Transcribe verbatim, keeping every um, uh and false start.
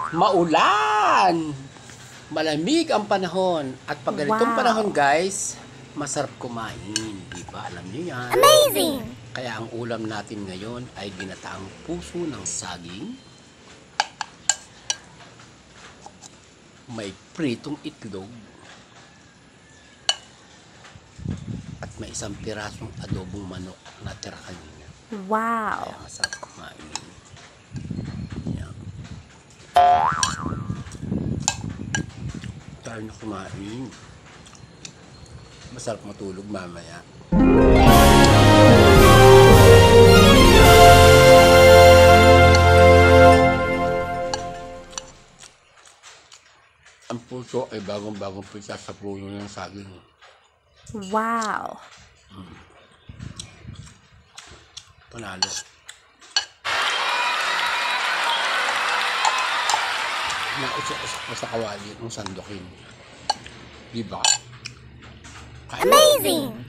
Maulan! Malamig ang panahon. At pag ganitong Wow. panahon, guys, masarap kumain. Di ba? Alam niyo yan. Amazing! Kaya ang ulam natin ngayon ay ginataang puso ng saging. May pritong itlog. At may isang pirasong adobong manok na tira kanina. Wow! Kaya masarap kumain. Yan. Tayo na kumain. Masarap matulog mamaya. Ang puso ay bagong-bagong pita sa puno ng saging. Wow! Panalo. Nausa-usa ko sa kawali ng sandokin. Diba? Kain mo. Amazing!